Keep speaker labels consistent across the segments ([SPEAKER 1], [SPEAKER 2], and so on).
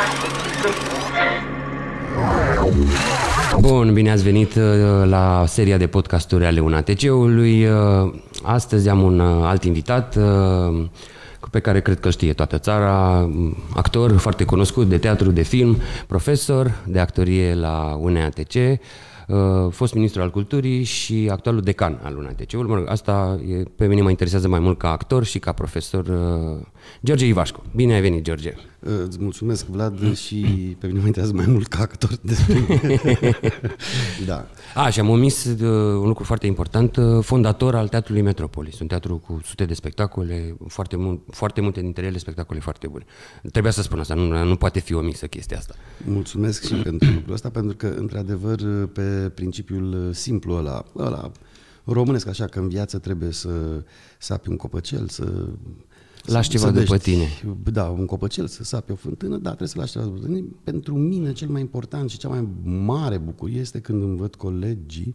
[SPEAKER 1] Bun, bine ați venit la seria de podcasturi ale UNATC-ului. Astăzi am un alt invitat pe care cred că știe toată țara, actor foarte cunoscut de teatru, de film, profesor de actorie la UNATC, fost ministru al culturii și actualul decan al UNATC-ului. Mă rog, asta pe mine mă interesează mai mult ca actor și ca profesor. George Ivașcu. Bine ai venit, George.
[SPEAKER 2] Îți mulțumesc, Vlad, și pe mine mă interesează mai mult ca actor despre da.
[SPEAKER 1] Și am omis un lucru foarte important, fondator al Teatrului Metropolis, un teatru cu sute de spectacole, foarte multe dintre ele spectacole foarte bune. Trebuia să spun asta, nu poate fi omisă chestia asta.
[SPEAKER 2] Mulțumesc și pentru lucrul ăsta, pentru că, într-adevăr, pe principiul simplu ăla românesc, așa că în viață trebuie să sapi un copăcel, să
[SPEAKER 1] lași ceva după tine.
[SPEAKER 2] Da, un copăcel, să sapi o fântână, da, trebuie să lași ceva după tine. Pentru mine cel mai important și cea mai mare bucurie este când îmi văd colegii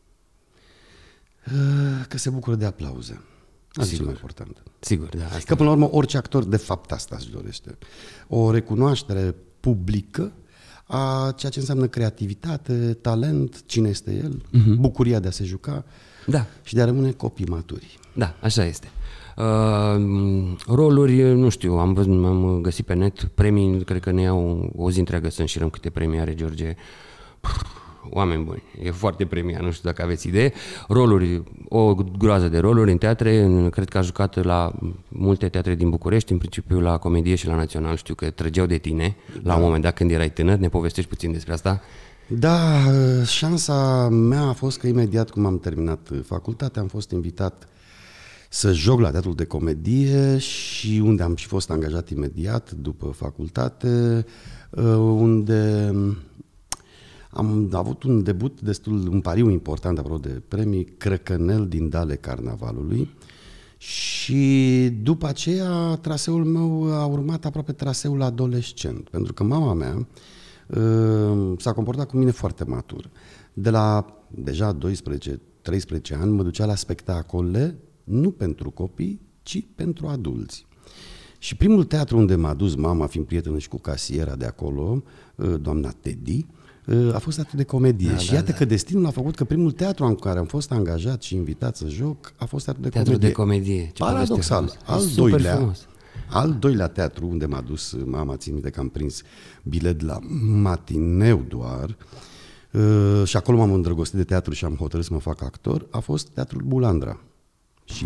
[SPEAKER 2] că se bucură de aplauze. Asta e cel mai important.
[SPEAKER 1] Sigur, da. Asta
[SPEAKER 2] că până la urmă orice actor de fapt asta își dorește. O recunoaștere publică a ceea ce înseamnă creativitate, talent, cine este el, bucuria de a se juca și de a rămâne copii maturi.
[SPEAKER 1] Da, așa este. Roluri, nu știu, am găsit pe net premii, cred că ne iau o zi întreagă să înșirăm câte premii are George. Oameni buni, e foarte premiat, nu știu dacă aveți idee. Roluri, o groază de roluri în teatre, cred că a jucat la multe teatre din București, în principiu la Comedie și la Național, știu că trăgeau de tine la un moment dat când erai tânăr, ne povestești puțin despre asta?
[SPEAKER 2] Da, șansa mea a fost că imediat cum am terminat facultatea am fost invitat să joc la Teatrul de Comedie și unde am și fost angajat imediat după facultate, unde am avut un debut un pariu important apropo de premii, Crăcănel din Dale Carnavalului, și după aceea traseul meu a urmat aproape traseul adolescent, pentru că mama mea s-a comportat cu mine foarte matur. De la deja 12-13 ani mă ducea la spectacole, nu pentru copii, ci pentru adulți. Și primul teatru unde m-a dus mama, fiind prietenă și cu casiera de acolo, doamna Teddy, a fost Teatrul de Comedie. Și iată că destinul a făcut că primul teatru în care am fost angajat și invitat să joc a fost Teatrul de Comedie. Paradoxal. Al doilea teatru unde m-a dus mama, țin minte că am prins bilet la matineu doar, și acolo m-am îndrăgostit de teatru și am hotărât să mă fac actor, a fost Teatrul Bulandra. Și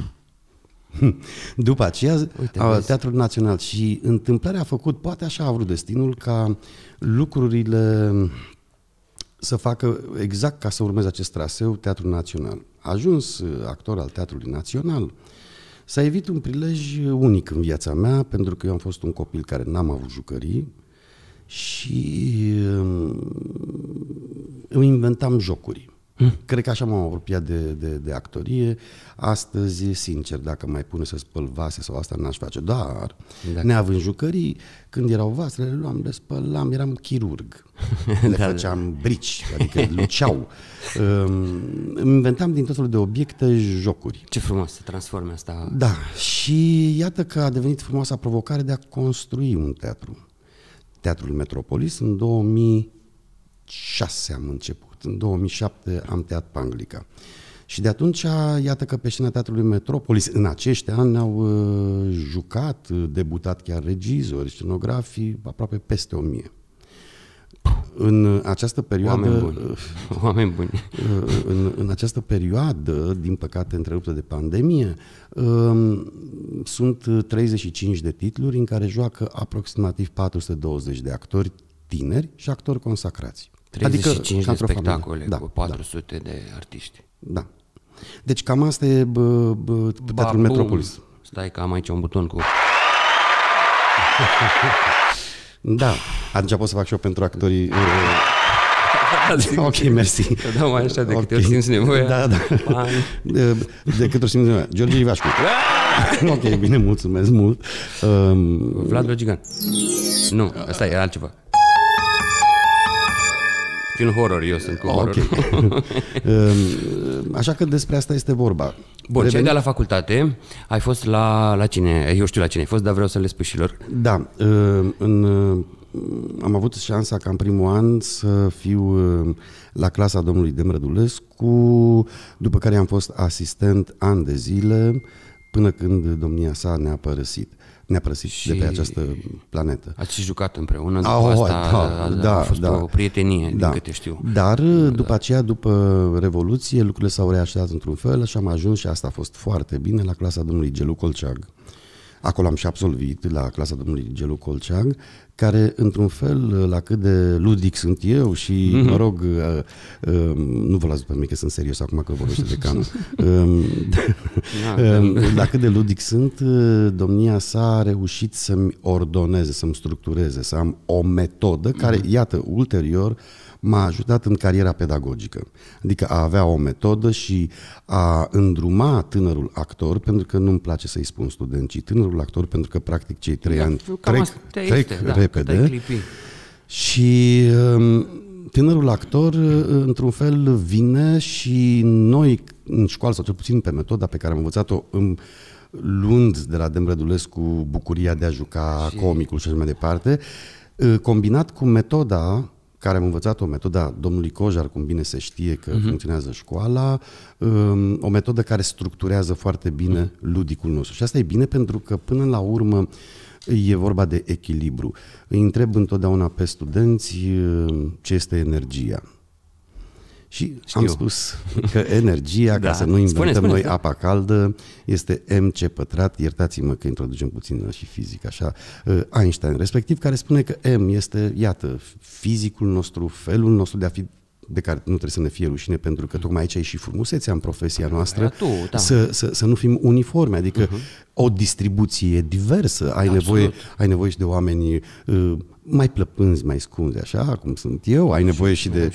[SPEAKER 2] după aceea Teatrul Național. Și întâmplarea a făcut, poate așa a vrut destinul, ca lucrurile să facă exact ca să urmeze acest traseu, Teatrul Național. Ajuns actor al Teatrului Național, s-a evit un prilej unic în viața mea, pentru că eu am fost un copil care n-am avut jucării și îmi inventam jocuri. Cred că așa m-am apropiat de actorie. Astăzi, sincer, dacă mai pune să spăl vase sau asta, n-aș face. Dar, neavând jucării, când erau vasele, le luam, le spălam, eram chirurg. Le făceam brici, adică luceau. Îmi inventam din tot felul de obiecte jocuri.
[SPEAKER 1] Ce frumos să transforme asta.
[SPEAKER 2] Da, și iată că a devenit frumoasa provocare de a construi un teatru. Teatrul Metropolis, în 2006 am început. În 2007 am tăiat Panglica. Și de atunci, iată că pe scena Teatrului Metropolis, în acești ani, au jucat, debutat chiar regizori, scenografii, aproape peste 1000. În această perioadă,
[SPEAKER 1] Oameni buni.
[SPEAKER 2] În această perioadă, din păcate întreruptă de pandemie, sunt 35 de titluri în care joacă aproximativ 420 de actori tineri și actori consacrați.
[SPEAKER 1] 35 de spectacole cu 400 de artiști.
[SPEAKER 2] Da. Deci cam asta e Teatrul Metropolis.
[SPEAKER 1] Stai că am aici un buton cu...
[SPEAKER 2] Da, atunci pot să fac și eu pentru actorii... Ok, mersi.
[SPEAKER 1] Da, mai așa, de câte ori simți nevoia.
[SPEAKER 2] Da. De câte ori simți nevoia. George Ivașcu. Ok, bine, mulțumesc mult.
[SPEAKER 1] Vlad Logigan. Nu, ăsta e altceva. Film horror, eu sunt cu horror.
[SPEAKER 2] Așa că despre asta este vorba.
[SPEAKER 1] Bun, ce ai dat la facultate, ai fost la cine? Eu știu la cine ai fost, dar vreau să le spui și lor.
[SPEAKER 2] Da, am avut șansa ca în primul an să fiu la clasa domnului Demrădulescu, după care am fost asistent ani de zile, până când domnia sa ne-a părăsit de pe această planetă.
[SPEAKER 1] Ați și jucat împreună, după asta a fost o prietenie, din câte știu.
[SPEAKER 2] Dar după aceea, după Revoluție, lucrurile s-au reașezat într-un fel și am ajuns, și asta a fost foarte bine, la clasa domnului Gelu Colceag. Acolo am și absolvit, la clasa domnului Gelu Colceag, care, într-un fel, la cât de ludic sunt eu și, mă rog, nu vă las după mine că sunt serios acum că vorbește decanul, la cât de ludic sunt, domnia sa a reușit să-mi ordoneze, să-mi structureze, să am o metodă care, iată, ulterior, m-a ajutat în cariera pedagogică. Adică a avea o metodă și a îndruma tânărul actor, pentru că nu-mi place să-i spun student, ci tânărul actor, pentru că practic cei 3 ani trec repede. Și tânărul actor, într-un fel, vine și noi, în școală, sau cel puțin pe metoda pe care am învățat-o, luând de la Demrădulescu bucuria de a juca comicul și așa mai departe, combinat cu metoda care am învățat-o, metoda domnului Cojar, cum bine se știe că funcționează școala, o metodă care structurează foarte bine ludicul nostru. Și asta e bine pentru că până la urmă e vorba de echilibru. Îi întreb întotdeauna pe studenți ce este energia. Și am spus că energia, ca să nu inventăm noi apa caldă, este mc pătrat, iertați-mă că introducem puțin și fizică, așa, Einstein, respectiv, care spune că m este, iată, fizicul nostru, felul nostru de a fi, de care nu trebuie să ne fie rușine, pentru că tocmai aici e și frumusețea în profesia noastră, să nu fim uniforme, adică o distribuție diversă, ai nevoie și de oameni mai plăpânzi, mai scunzi, așa cum sunt eu, ai nevoie și de...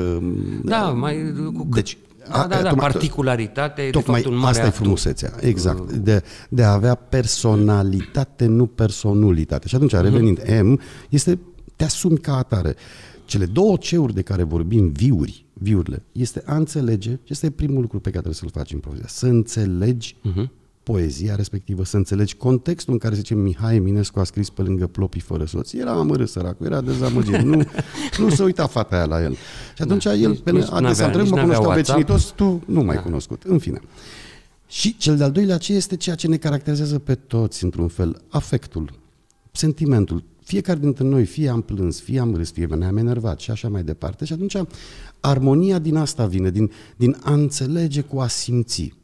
[SPEAKER 1] particularitate,
[SPEAKER 2] tocmai
[SPEAKER 1] de fapt, un mare
[SPEAKER 2] asta e frumusețea, exact, de a avea personalitate, nu personulitate. Și atunci, revenind, M este, te asumi ca atare. Cele două ceuri de care vorbim, viurile, este a înțelege, și ăsta e primul lucru pe care trebuie să-l faci în poezia, să înțelegi poezia respectivă, să înțelegi contextul în care, zice, Mihai Eminescu a scris Pe lângă plopii fără soț. Era amărât săracul, era dezamăgit, nu se uita fata aia la el. Și atunci el, adesea întreb, mă cunoșteau vecinii toți, tu nu m-ai cunoscut. În fine. Și cel de-al doilea, ce este ceea ce ne caracterizează pe toți, într-un fel, afectul, sentimentul. Fiecare dintre noi, fie am plâns, fie am râs, fie ne-am enervat și așa mai departe. Și atunci armonia din asta vine, din a înțelege cu a simți.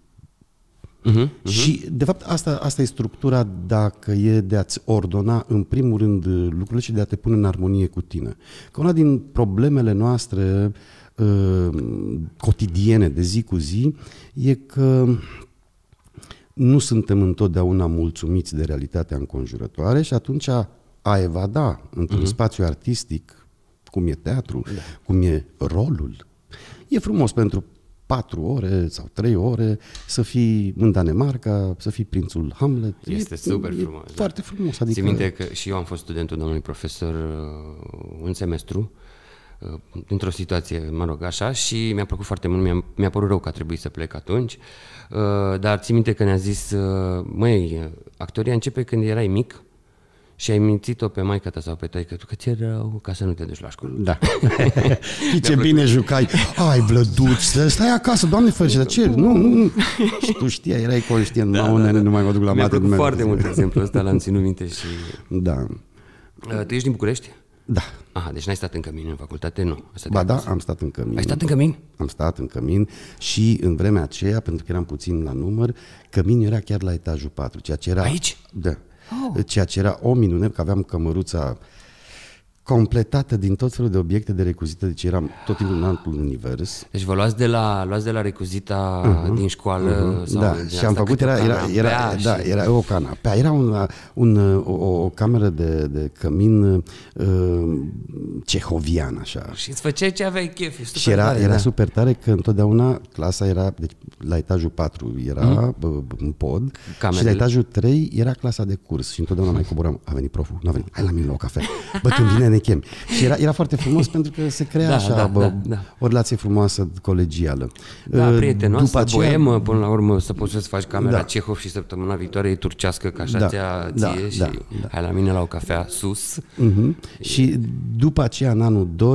[SPEAKER 2] Și, de fapt, asta e structura, dacă e de a-ți ordona, în primul rând, lucrurile și de a te pune în armonie cu tine. Că una din problemele noastre cotidiene, de zi cu zi, e că nu suntem întotdeauna mulțumiți de realitatea înconjurătoare și atunci a evada într-un spațiu artistic, cum e teatru, cum e rolul, e frumos pentru 4 ore sau 3 ore să fii în Danemarca, să fii prințul Hamlet.
[SPEAKER 1] Este super frumos.
[SPEAKER 2] Foarte frumos. Adică...
[SPEAKER 1] Țin minte că și eu am fost studentul domnului profesor un semestru, într-o situație, mă rog, așa, și mi-a plăcut foarte mult, mi-a părut rău că a trebuit să plec atunci, dar țin minte că ne-a zis, măi, actoria începe când erai mic și ai mințit-o pe maică ta sau pe taică tu că ți-e rău ca să nu te duci la școală.
[SPEAKER 2] Da. Și ce bine jucai. Ai, Vlăduț, stai acasă, Doamne ferește, dar ce? Nu. Și tu știai, erai conștient, nu mai mă duc la mate.
[SPEAKER 1] Mi-a plăcut foarte mult exemplul ăsta, l-am ținut minte și...
[SPEAKER 2] Da.
[SPEAKER 1] Tu ești din București?
[SPEAKER 2] Da.
[SPEAKER 1] Aha, deci n-ai stat în Cămin în facultate? Nu.
[SPEAKER 2] Ba da, am stat în Cămin.
[SPEAKER 1] Ai stat în Cămin?
[SPEAKER 2] Am stat în Cămin și în vremea aceea, pentru că eram puțin la număr, Cămin era chiar la etajul 4, ceea ce era...
[SPEAKER 1] Aici?
[SPEAKER 2] Da. Ceea ce era o minune, că aveam cămăruța completată din tot felul de obiecte de recuzită, deci eram tot timpul în altul univers.
[SPEAKER 1] Deci vă luați de la recuzita din școală? Sau
[SPEAKER 2] da, și am făcut, era o canapea, era o cameră de cămin cehovian, așa.
[SPEAKER 1] Și îți făceai ce aveai chef.
[SPEAKER 2] Și era super tare că întotdeauna clasa era, deci la etajul 4 era în pod și la etajul 3 era clasa de curs și întotdeauna mai coboram, a venit proful, nu a venit, hai la mine la o cafea. Bă, când vine ne chemi. Și era foarte frumos pentru că se crea o relație frumoasă colegială.
[SPEAKER 1] Da, prietenoasă, boemă, până la urmă să poți să faci camera Cehov și săptămâna viitoare e turcească, că așa ție și hai la mine la o cafea sus.
[SPEAKER 2] Și după aceea, în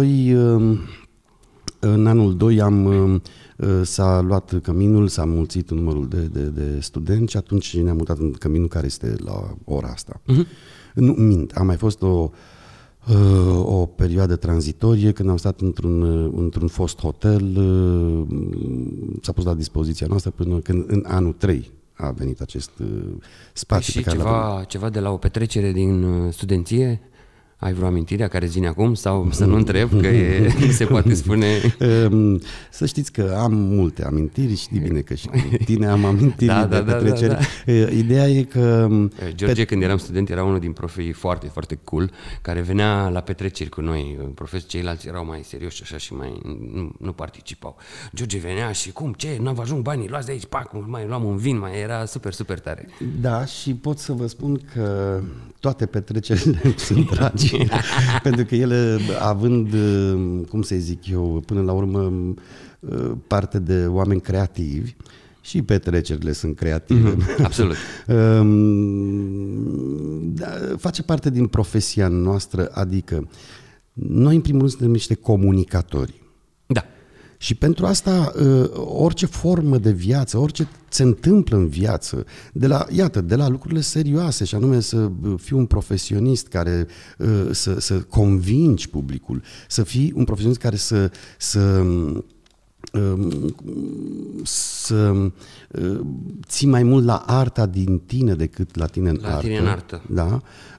[SPEAKER 2] anul 2 s-a luat căminul, s-a mulțit numărul de studenți și atunci ne-am mutat în căminul care este la ora asta. Nu, mint, a mai fost o perioadă tranzitorie când am stat într-un fost hotel, s-a pus la dispoziția noastră până când în anul 3 a venit acest spațiu.
[SPEAKER 1] Și pe care ceva de la o petrecere din studenție? Ai vreo amintire care zine acum sau să nu întreb că nu se poate spune?
[SPEAKER 2] Să știți că am multe amintiri și de bine că și cu tine am amintiri de petreceri. Ideea e că...
[SPEAKER 1] George, când eram student, era unul din profii foarte, foarte cool, care venea la petreceri cu noi. Profesori ceilalți erau mai serioși așa și mai nu participau. George venea și cum, ce, n-am ajung banii, luați de aici, pac, mai luam un vin, mai era super, super tare.
[SPEAKER 2] Da, și pot să vă spun că toate petrecerile sunt dragi. Pentru că ele, având, cum să zic eu, până la urmă, parte de oameni creativi, și petrecerile sunt creative.
[SPEAKER 1] Absolut.
[SPEAKER 2] Face parte din profesia noastră, adică noi, în primul rând, suntem niște comunicatori.
[SPEAKER 1] Da.
[SPEAKER 2] Și pentru asta, orice formă de viață, orice se întâmplă în viață, de la lucrurile serioase, și anume să fii un profesionist care să convingi publicul, să fii un profesionist care să ții mai mult la arta din tine decât la tine în artă.
[SPEAKER 1] La tine în artă.
[SPEAKER 2] Da?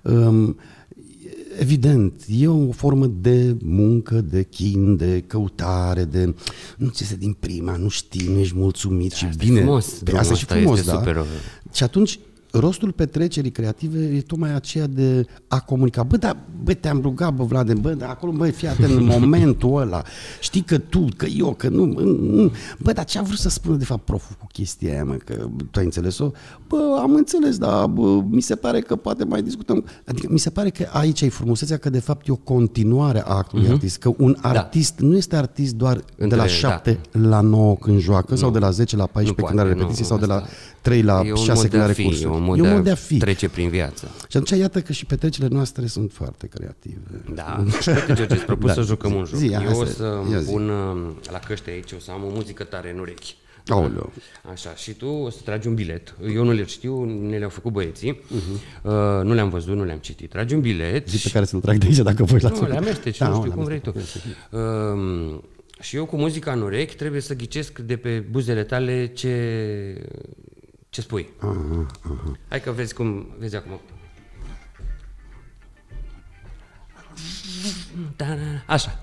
[SPEAKER 2] Evident, e o formă de muncă, de chin, de căutare, de nu ți iese din prima, nu știi, nu ești mulțumit și bine.
[SPEAKER 1] Frumos, asta e frumos, este super.
[SPEAKER 2] Și atunci rostul petrecerii creative e tocmai aceea de a comunica. Bă, te-am rugat, bă, Vlade, dar acolo, fii atent în momentul ăla. Știi că tu, că eu, că nu. Bă, dar ce a vrut să spună de fapt proful cu chestia aia, mă, că tu ai înțeles-o? Bă, am înțeles, dar mi se pare că poate mai discutăm. Adică mi se pare că aici e frumusețea, că de fapt e o continuare a actului artist, că un artist nu este artist doar de la 7 la 9 când joacă, sau de la 10 la 14 când are repetiții, sau de la 3 la 6 când are cursuri.
[SPEAKER 1] E un mod de a fi. Trece prin viață.
[SPEAKER 2] Și atunci iată că și petrecerile noastre sunt foarte creative.
[SPEAKER 1] Da. Uite, George, îți propus să jucăm un joc. Eu o să pun la căști aici, o să am o muzică tare în urechi.
[SPEAKER 2] Aoleu.
[SPEAKER 1] Așa, și tu o să tragi un bilet. Eu nu le știu, ne le-au făcut băieții. Nu le-am văzut, nu le-am citit. Tragi un bilet.
[SPEAKER 2] Zi pe care să-l trag de aici dacă voi
[SPEAKER 1] Nu, le amesteci, nu știu cum vrei tu. Și eu cu muzica în urechi trebuie să ghicesc de pe buzele tale ce spui. Hai că vezi cum vezi acum. Așa.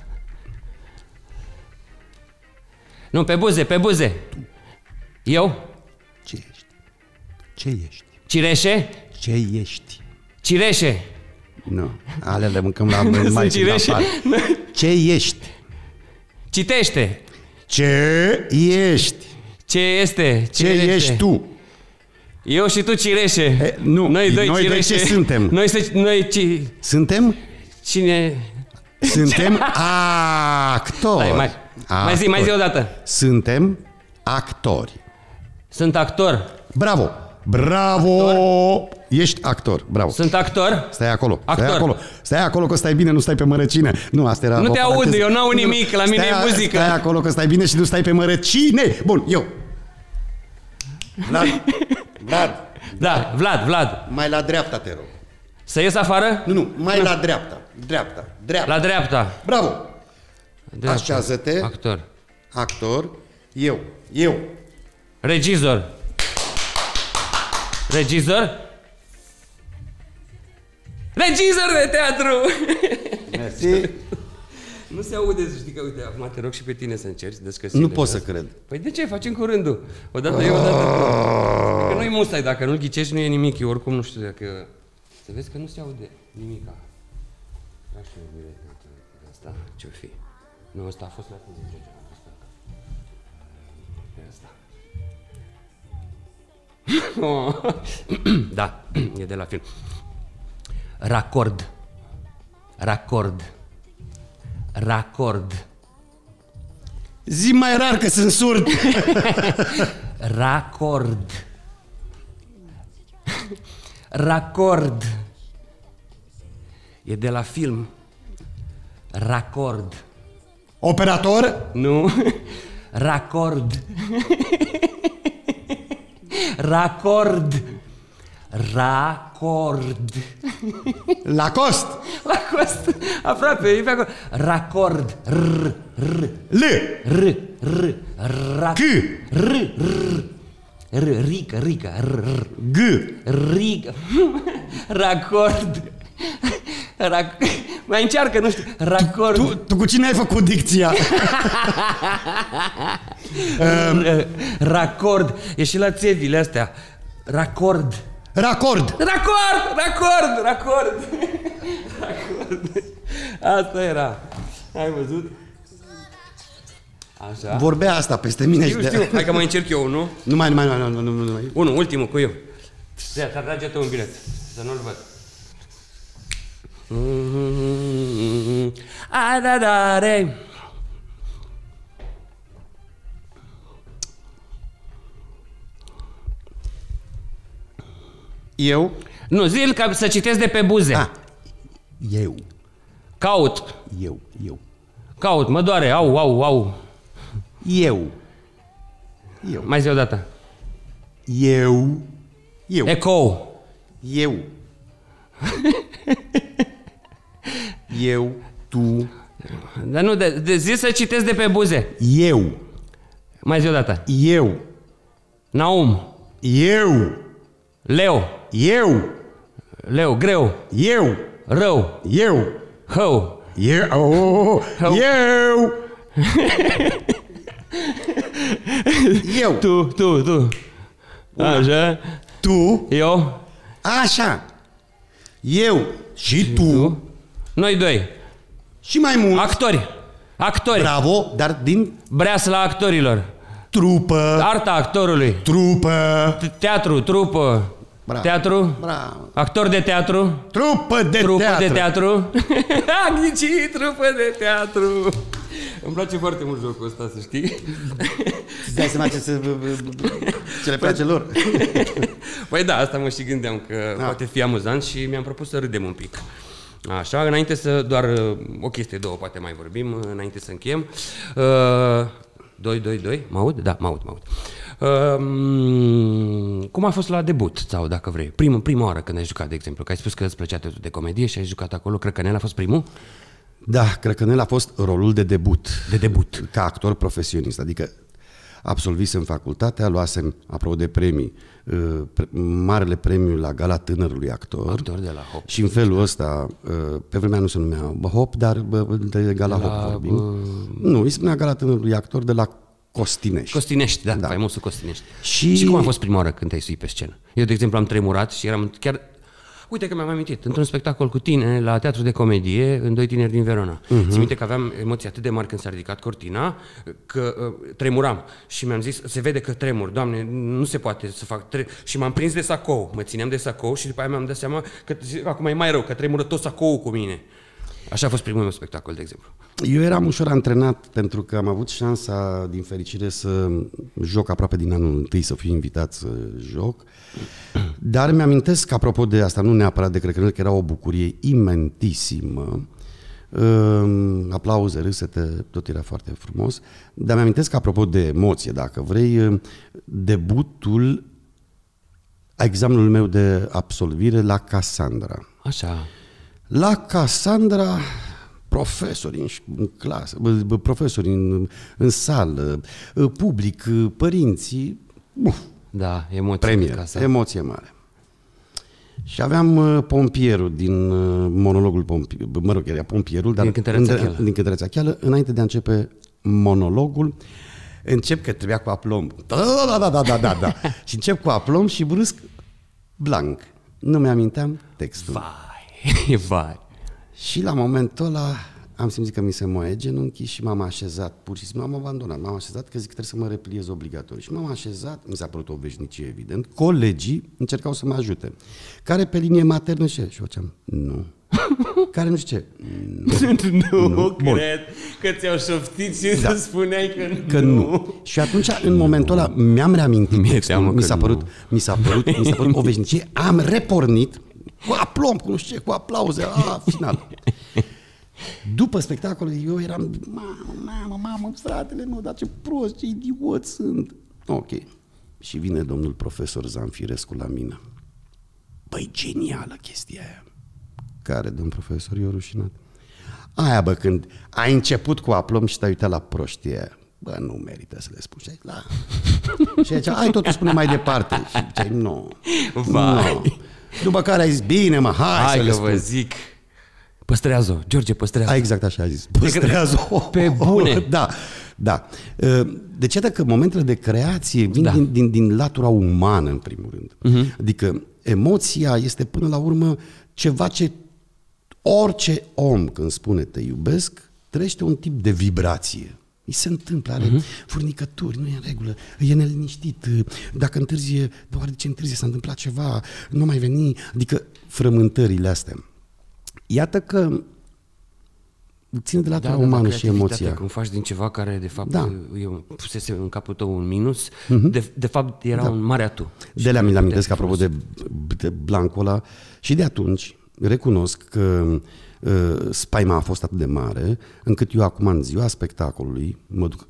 [SPEAKER 1] Nu, pe buze, pe buze. Eu?
[SPEAKER 2] Ce ești? Ce ești?
[SPEAKER 1] Cireșe?
[SPEAKER 2] Ce ești?
[SPEAKER 1] Cireșe.
[SPEAKER 2] Nu, alea le mâncăm la mai cireșe. Ce ești?
[SPEAKER 1] Citește.
[SPEAKER 2] Ce ești?
[SPEAKER 1] Ce este?
[SPEAKER 2] Ce ești tu?
[SPEAKER 1] Eu și tu, Cireșe.
[SPEAKER 2] Nu,
[SPEAKER 1] noi doi Cireșe.
[SPEAKER 2] Ce suntem? Suntem?
[SPEAKER 1] Cine?
[SPEAKER 2] Suntem actori.
[SPEAKER 1] Mai zi o dată.
[SPEAKER 2] Suntem actori.
[SPEAKER 1] Sunt actor.
[SPEAKER 2] Bravo! Bravo! Actor? Ești actor, bravo.
[SPEAKER 1] Sunt actor?
[SPEAKER 2] Stai acolo. Stai acolo că stai bine, nu stai pe mărăcine. Nu, asta era.
[SPEAKER 1] Nu te aud, eu n-au nimic, la mine e muzică.
[SPEAKER 2] Stai acolo că stai bine și nu stai pe mărăcine. Bun, eu. Vlad.
[SPEAKER 1] Da, Vlad.
[SPEAKER 2] Mai la dreapta, te rog.
[SPEAKER 1] Să ies afară?
[SPEAKER 2] Nu, mai la dreapta.
[SPEAKER 1] La dreapta.
[SPEAKER 2] Bravo. Așează-te. Actor. Eu.
[SPEAKER 1] Regizor. Regizor de teatru!
[SPEAKER 2] Mersi.
[SPEAKER 1] Nu se aude, să știi că, uite, acum te rog și pe tine să încerci.
[SPEAKER 2] Nu pot să cred.
[SPEAKER 1] Păi de ce? Facem cu rândul. Odată eu, odată tu. Că nu-i mustai, dacă nu-l ghicești, nu e nimic. Eu oricum nu știu dacă... Să vezi că nu se aude nimica. Tragi și un bilet. Asta, ce-o fi? Nu, ăsta a fost la tine, George. Da, e de la film. Racord. Racord. Racord.
[SPEAKER 2] Zi mai rar că sunt surd.
[SPEAKER 1] Racord. Racord. E de la film. Racord.
[SPEAKER 2] Operator?
[SPEAKER 1] Nu. Racord. Racord. Racord.
[SPEAKER 2] Lacoste?
[SPEAKER 1] Lacoste. Aproape, e pe acolo. Racord. R. R.
[SPEAKER 2] L.
[SPEAKER 1] R. R. Rac.
[SPEAKER 2] C.
[SPEAKER 1] R. R. R. Rică, rică. R. R.
[SPEAKER 2] G.
[SPEAKER 1] Rică. Racord. Mai încearcă, nu știu. Racord.
[SPEAKER 2] Tu cu cine ai făcut dicția?
[SPEAKER 1] Racord. E și la țevile astea. Racord.
[SPEAKER 2] Racord.
[SPEAKER 1] Racord. Racord. Racord. Racord. Asta era. Ai văzut? Așa.
[SPEAKER 2] Vorbea asta peste mine.
[SPEAKER 1] Știu, știu. Hai că mai încerc eu, nu?
[SPEAKER 2] Nu mai.
[SPEAKER 1] Unul, ultimul, cu eu. Trage-te un bilet, să nu-l văd. Adadare.
[SPEAKER 2] Eu?
[SPEAKER 1] Nu, zi-l ca să citesc de pe buze.
[SPEAKER 2] Ah, eu.
[SPEAKER 1] Caut.
[SPEAKER 2] Eu.
[SPEAKER 1] Caut, mă doare, au.
[SPEAKER 2] Eu.
[SPEAKER 1] Mai zi o dată.
[SPEAKER 2] Eu.
[SPEAKER 1] Ecou.
[SPEAKER 2] Eu. Eu. Tu.
[SPEAKER 1] Dar nu, zi să citesc de pe buze.
[SPEAKER 2] Eu.
[SPEAKER 1] Mai zi o dată.
[SPEAKER 2] Eu.
[SPEAKER 1] Naum.
[SPEAKER 2] Eu.
[SPEAKER 1] Leu.
[SPEAKER 2] Eu.
[SPEAKER 1] Leu, greu.
[SPEAKER 2] Eu.
[SPEAKER 1] Rău.
[SPEAKER 2] Eu.
[SPEAKER 1] Hău.
[SPEAKER 2] Eu. Eu. Eu.
[SPEAKER 1] Tu. Așa.
[SPEAKER 2] Tu.
[SPEAKER 1] Eu.
[SPEAKER 2] Așa. Eu și tu.
[SPEAKER 1] Noi doi.
[SPEAKER 2] Și mai mult.
[SPEAKER 1] Actori.
[SPEAKER 2] Bravo, dar din
[SPEAKER 1] Breasla actorilor.
[SPEAKER 2] trupă.
[SPEAKER 1] Arta actorului.
[SPEAKER 2] Trupă.
[SPEAKER 1] Teatru, trupă.
[SPEAKER 2] Bravo.
[SPEAKER 1] Teatru.
[SPEAKER 2] Bravo.
[SPEAKER 1] Actor de teatru.
[SPEAKER 2] Trupă de
[SPEAKER 1] Trupă
[SPEAKER 2] teatru.
[SPEAKER 1] de teatru. Am ghicit, trupă de teatru. Îmi place foarte mult jocul ăsta, să știi.
[SPEAKER 2] Îți dai seama ce le place lor.
[SPEAKER 1] Păi da, asta mă și gândeam că poate fi amuzant și mi-am propus să râdem un pic. Așa, înainte să doar o chestie, două, poate mai vorbim, înainte să încheiem. 2. Mă aud? Da, mă aud. Cum a fost la debut, sau dacă vrei? Prima oară când ai jucat, de exemplu, că ai spus că îți plăcea teatrul de comedie și ai jucat acolo, Crăcănel a fost primul?
[SPEAKER 2] Da, Crăcănel a fost rolul de debut.
[SPEAKER 1] De debut.
[SPEAKER 2] Ca actor profesionist, adică absolvisem facultatea, luasem, apropo de premii, marele premiu la Gala Tânărului Actor
[SPEAKER 1] De la Hop.
[SPEAKER 2] și în felul ăsta, pe vremea nu se numea Hop, dar de Gala Hop vorbim. Nu, îi spunea Gala Tânărului Actor de la
[SPEAKER 1] Costinești, da, faimosul Costinești.
[SPEAKER 2] Și
[SPEAKER 1] cum a fost prima oară când te-ai suit pe scenă? Eu, de exemplu, am tremurat și eram chiar... Uite că mi-am amintit, într-un spectacol cu tine la Teatru de Comedie, în Doi tineri din Verona. Ți minte că aveam emoții atât de mari când s-a ridicat cortina, că tremuram și mi-am zis, se vede că tremur, Doamne, nu se poate să fac... Și m-am prins de sacou, mă țineam de sacou și după aia mi-am dat seama că acum e mai rău, că tremură tot sacoul cu mine. Așa a fost primul meu spectacol, de exemplu.
[SPEAKER 2] Eu eram ușor antrenat pentru că am avut șansa, din fericire, să joc aproape din anul întâi, să fiu invitat să joc. Dar mi-amintesc, apropo de asta, nu neapărat de Crăcănel, că era o bucurie imensisimă. Aplauze, râsete, tot era foarte frumos. Dar mi-amintesc, apropo de emoție, dacă vrei, debutul, examenul meu de absolvire la Cassandra.
[SPEAKER 1] Așa.
[SPEAKER 2] La Cassandra, profesori în clasă, profesori în sală, public, părinții,
[SPEAKER 1] Da, emoție.
[SPEAKER 2] premier, emoție mare. Și aveam pompierul din monologul era pompierul, dar din Cântăreța Cheală, înainte de a începe monologul, încep că trebuia cu aplomb. Da. Și încep cu aplomb și brusc blank. Nu mi-aminteam textul.
[SPEAKER 1] Vai.
[SPEAKER 2] Și la momentul ăla am simțit că mi se moaie genunchii și m-am așezat, pur și simplu am abandonat, m-am așezat că zic că trebuie să mă repliez obligatoriu. Și m-am așezat, mi s-a părut o veșnicie evident, colegii încercau să mă ajute, care pe linie maternă și eu făceam, nu. care nu știu ce.
[SPEAKER 1] Nu cred că ți-au șoftit și să spuneai
[SPEAKER 2] că nu. Și atunci, în momentul ăla, mi-am reamintit textul, mi s-a părut o veșnicie, am repornit cu aplomb, cu nu știu ce, cu aplauze, final. După spectacol, eu eram, mamă, fratele meu, dar ce prost, ce idiot sunt. Ok. Și vine domnul profesor Zanfirescu la mine. Băi, genială chestia aia. Care, domn profesor, eu rușinat. Aia, bă, când ai început cu aplomb și te-ai uitat la proștia aia. Bă, nu merită să le spun. Și zicea, hai totuși spune mai departe. Și ziceai, nu. După care ai zis, bine mă, hai să le spun.
[SPEAKER 1] Vă zic. Păstrează-o, George, păstrează-o.
[SPEAKER 2] Exact așa a zis. Păstrează-o.
[SPEAKER 1] Pe bune.
[SPEAKER 2] Da. Deci iată că momentele de creație vin din latura umană, în primul rând. Adică emoția este până la urmă ceva ce orice om, când spune te iubesc, trăiește un tip de vibrație. Îi se întâmplă, are furnicături, nu e în regulă, e neliniștit, dacă întârzie, doar de ce întârzie, s-a întâmplat ceva, nu mai veni, adică frământările astea. Iată că ține de latura umană și emoția.
[SPEAKER 1] Când faci din ceva care de fapt pusese în capul tău un minus, de fapt era un mare atu.
[SPEAKER 2] De alea mi-l amintesc apropo de blancul ăla și de atunci recunosc că spaima a fost atât de mare încât eu acum în ziua spectacolului mă duc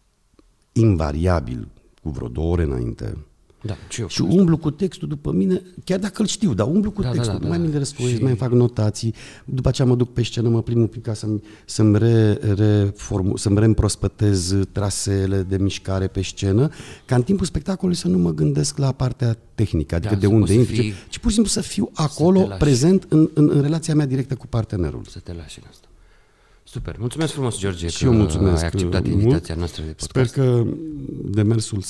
[SPEAKER 2] invariabil cu vreo 2 ore înainte. Și umblu cu textul după mine, chiar dacă îl știu, dar umblu cu textul, mai mi-l răsfoiesc, mai fac notații, după aceea mă duc pe scenă, mă plimb un pic ca să-mi reîmprospătez traseele de mișcare pe scenă, ca în timpul spectacolului să nu mă gândesc la partea tehnică, adică de unde intri, ci pur și simplu să fiu acolo, prezent în relația mea directă cu partenerul.
[SPEAKER 1] Să te lași în asta. Super. Mulțumesc frumos, George,
[SPEAKER 2] și eu mulțumesc
[SPEAKER 1] ai acceptat invitația noastră de podcast.
[SPEAKER 2] Sper că demersul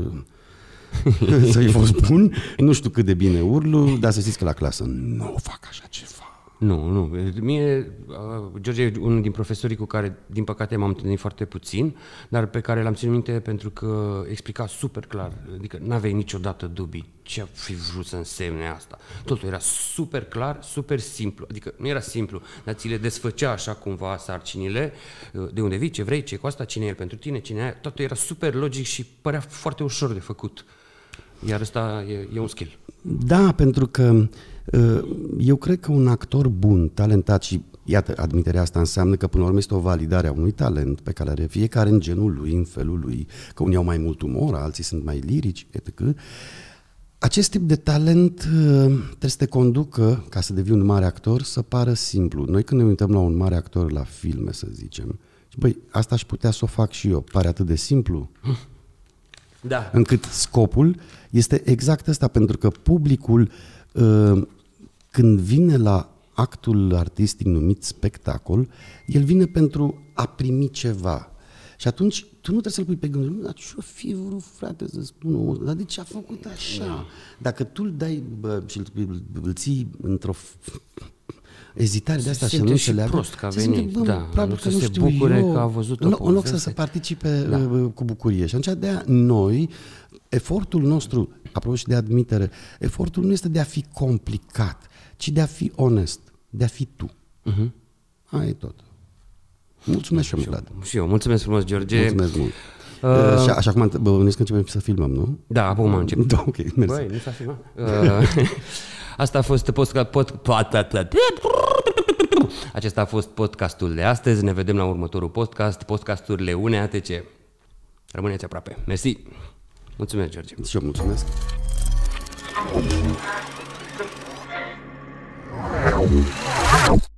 [SPEAKER 2] să-i fost bun, nu știu cât de bine urlu, dar să știți că la clasă nu fac așa ceva.
[SPEAKER 1] Nu. Mie, George e unul din profesorii cu care, din păcate, m-am întâlnit foarte puțin, dar pe care l-am ținut minte pentru că explica super clar, adică n-aveai niciodată dubii ce-a fi vrut să însemne asta. Totul era super clar, super simplu, adică nu era simplu, dar ți le desfăcea așa cumva sarcinile, de unde vii, ce vrei, ce e cu asta, cine e el pentru tine, cine e aia, totul era super logic și părea foarte ușor de făcut. Iar ăsta e un skill.
[SPEAKER 2] Da, pentru că eu cred că un actor bun, talentat și, iată, admiterea asta înseamnă că până la urmă este o validare a unui talent pe care are fiecare în genul lui, în felul lui, că unii au mai mult umor, alții sunt mai lirici, etc. Acest tip de talent trebuie să te conducă, ca să devii un mare actor, să pară simplu. Noi când ne uităm la un mare actor la filme, să zicem, băi, asta aș putea să o fac și eu, pare atât de simplu.
[SPEAKER 1] Da.
[SPEAKER 2] Încât scopul este exact ăsta, pentru că publicul, când vine la actul artistic numit spectacol, el vine pentru a primi ceva. Și atunci tu nu trebuie să-l pui pe gândul, dar ce-o fi vrut, frate, să spună, dar de ce a făcut așa? Dacă tu îl dai și îl ții într-o ezitare de asta și nu se leagă,
[SPEAKER 1] prost că a venit,
[SPEAKER 2] probabil că nu
[SPEAKER 1] se
[SPEAKER 2] știu
[SPEAKER 1] bucure
[SPEAKER 2] eu,
[SPEAKER 1] că a văzut
[SPEAKER 2] în loc să participe cu bucurie. Și atunci de-aia noi, efortul nostru, apropo și de admitere, efortul nu este de a fi complicat, ci de a fi onest, de a fi tu. Aia e tot. Mulțumesc și eu, Vlad.
[SPEAKER 1] Și eu, mulțumesc frumos, George.
[SPEAKER 2] Mulțumesc mult. Și așa cum bănuiesc că începem să filmăm, nu?
[SPEAKER 1] Da, acum începem.
[SPEAKER 2] Da, ok, mersi.
[SPEAKER 1] Băi, nu s-a filmat? Asta a fost acesta a fost podcastul de astăzi. Ne vedem la următorul podcast, podcasturile UNEATC. Rămâneți aproape. Mersi. Mulțumesc, George.
[SPEAKER 2] Și eu mulțumesc.